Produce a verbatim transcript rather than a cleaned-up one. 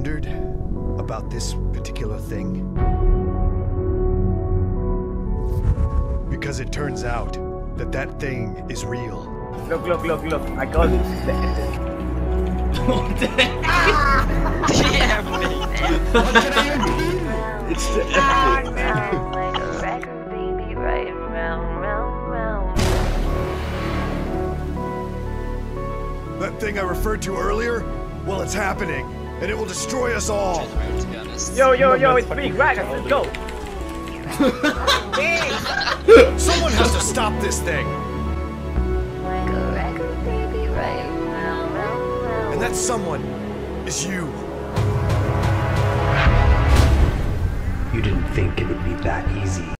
wondered about this particular thing? Because it turns out that that thing is real. Look, look, look, look. I got it. What the heck? Damn it. What did I do? It's the epic. Like a record, baby, right round, round, round. That thing I referred to earlier? Well, it's happening, and it will destroy us all. To be honest. Yo, yo, yo, it's big dragon. Let's go. Someone has to stop this thing, Like a record, baby, right round, round, round. and that someone is you. You didn't think it would be that easy.